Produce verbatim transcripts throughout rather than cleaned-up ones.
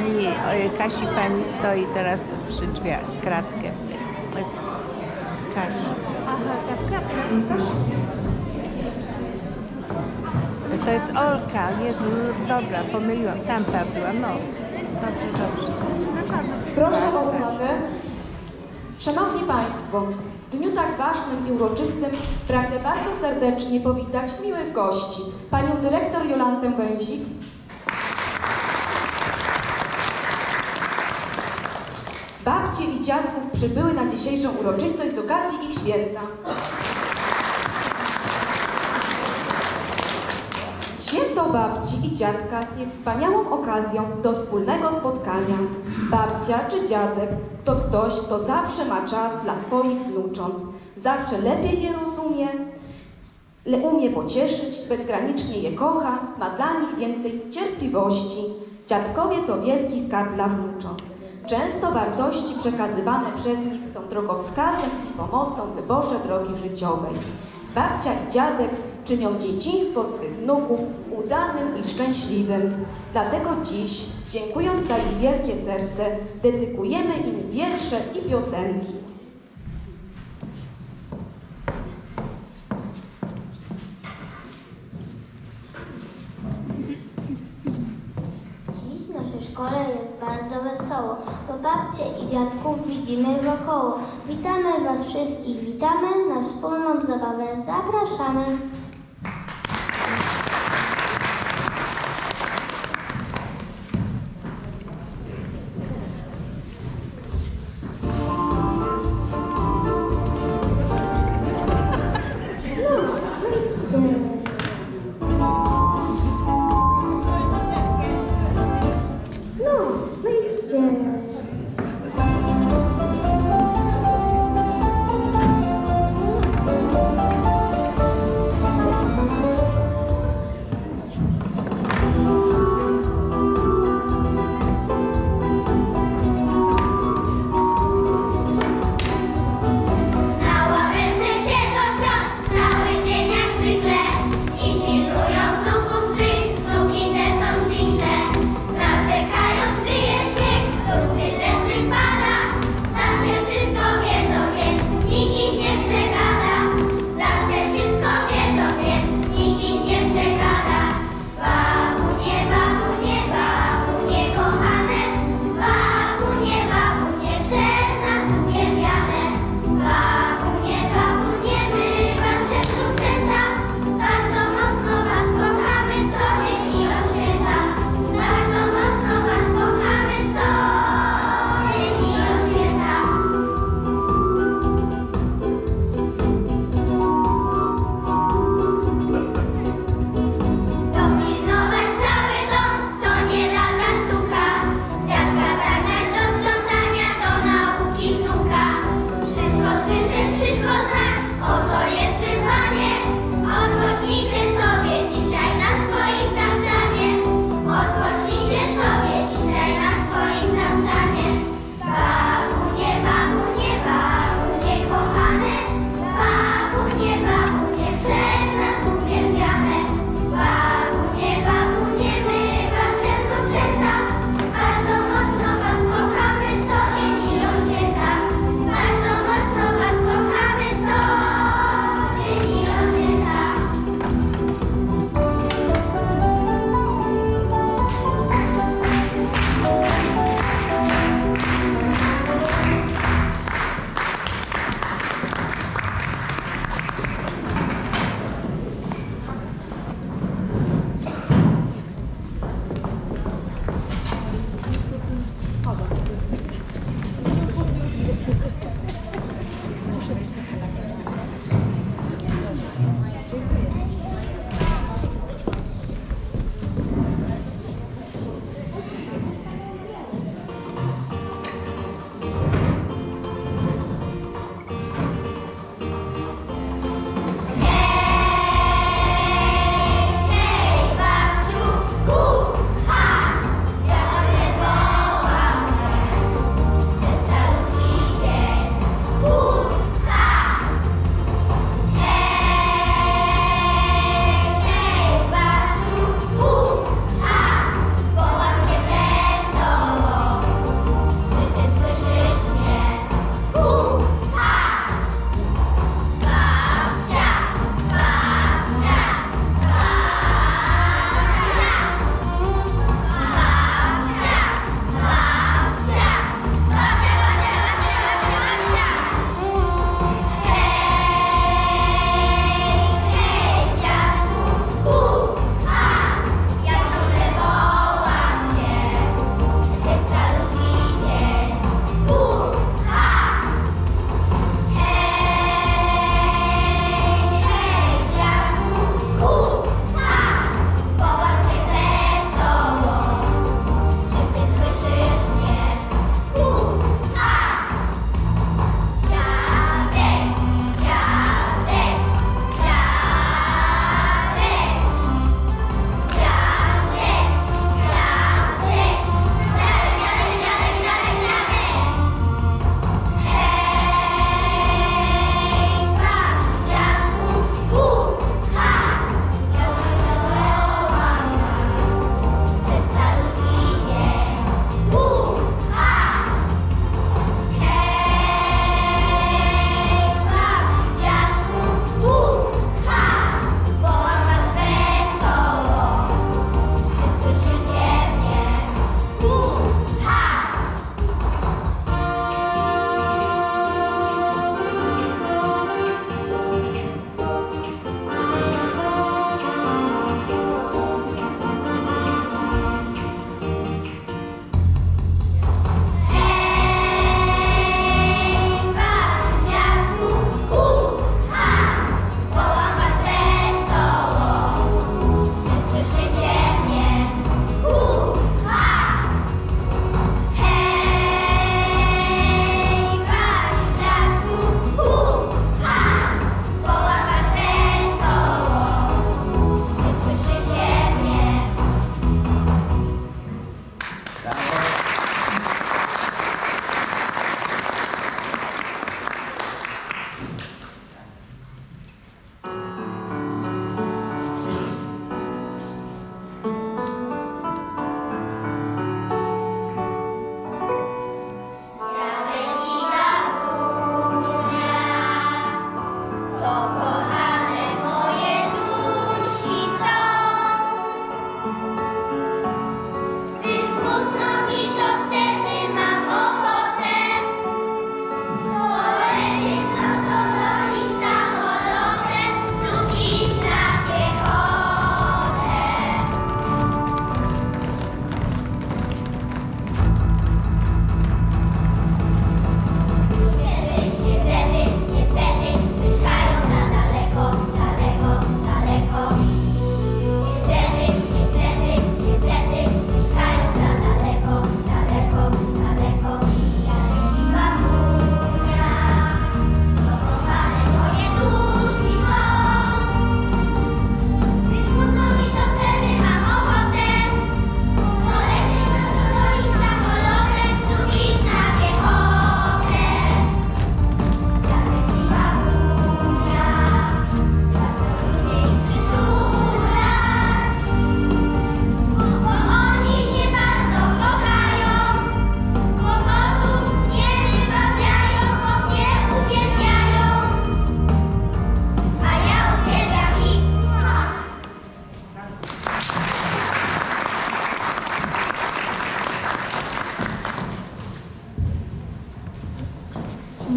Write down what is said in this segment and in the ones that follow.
pani o, Kasi pani stoi teraz przy drzwiach, kratkę. To jest Kasi. Aha, ta w kratkę. Proszę. To jest Olka, Jezu, dobra, pomyliłam, tamta była, no. Dobrze, dobrze. Proszę o uwagę. Szanowni Państwo, w dniu tak ważnym i uroczystym pragnę bardzo serdecznie powitać miłych gości. Panią dyrektor Jolantę Węzik, babcie i dziadków przybyły na dzisiejszą uroczystość z okazji ich święta. Święto babci i dziadka jest wspaniałą okazją do wspólnego spotkania. Babcia czy dziadek to ktoś, kto zawsze ma czas dla swoich wnucząt. Zawsze lepiej je rozumie, umie pocieszyć, bezgranicznie je kocha, ma dla nich więcej cierpliwości. Dziadkowie to wielki skarb dla wnucząt. Często wartości przekazywane przez nich są drogowskazem i pomocą w wyborze drogi życiowej. Babcia i dziadek czynią dzieciństwo swych wnuków udanym i szczęśliwym. Dlatego dziś, dziękując za ich wielkie serce, dedykujemy im wiersze i piosenki. Dziś w naszej szkole jest bardzo wesoło, bo babcie i dziadków widzimy wokoło. Witamy Was wszystkich, witamy, na wspólną zabawę zapraszamy.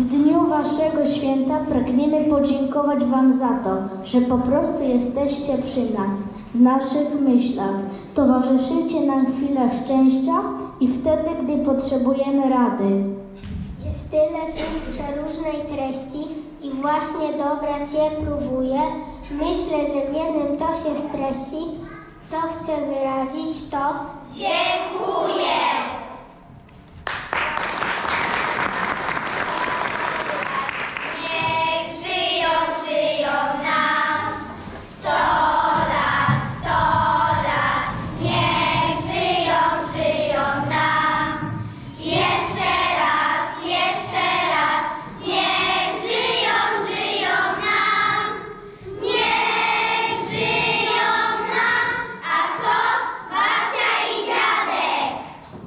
dniu waszego święta pragniemy podziękować wam za to, że po prostu jesteście przy nas, w naszych myślach. Towarzyszycie nam chwilę szczęścia i wtedy, gdy potrzebujemy rady. Jest tyle słów przeróżnej treści i właśnie dobrać je próbuję. Myślę, że w jednym to się streści. Co chcę wyrazić, to dziękuję! Niech żyją, żyją nam sto lat, sto lat. Niech żyją, żyją nam jeszcze raz, jeszcze raz. Niech żyją, żyją nam. Niech żyją nam. A kto? Babcia i dziadek.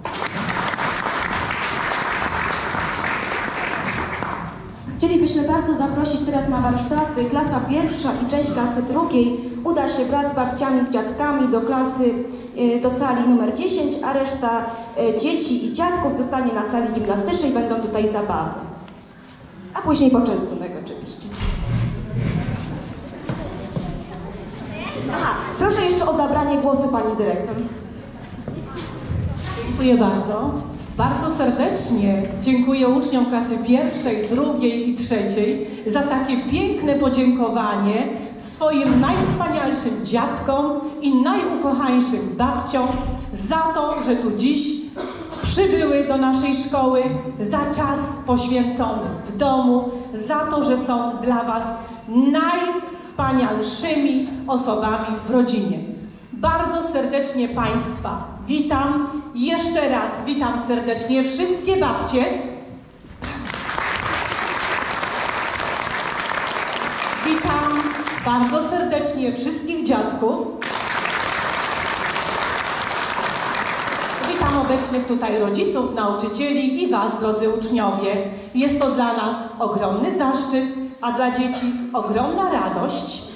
Chcielibyśmy bardzo zaprosić teraz na warsztaty klasa pierwsza i część klasy drugiej. Uda się wraz z babciami, z dziadkami do klasy, y, do sali numer dziesięć, a reszta y, dzieci i dziadków zostanie na sali gimnastycznej, będą tutaj zabawy. A później poczęstunek oczywiście. Aha, proszę jeszcze o zabranie głosu pani dyrektor. Dziękuję bardzo. Bardzo serdecznie dziękuję uczniom klasy pierwszej, drugiej i trzeciej za takie piękne podziękowanie swoim najwspanialszym dziadkom i najukochańszym babciom za to, że tu dziś przybyły do naszej szkoły, za czas poświęcony w domu, za to, że są dla was najwspanialszymi osobami w rodzinie. Bardzo serdecznie Państwa witam. Jeszcze raz witam serdecznie wszystkie babcie. Witam bardzo serdecznie wszystkich dziadków. Witam obecnych tutaj rodziców, nauczycieli i was, drodzy uczniowie. Jest to dla nas ogromny zaszczyt, a dla dzieci ogromna radość,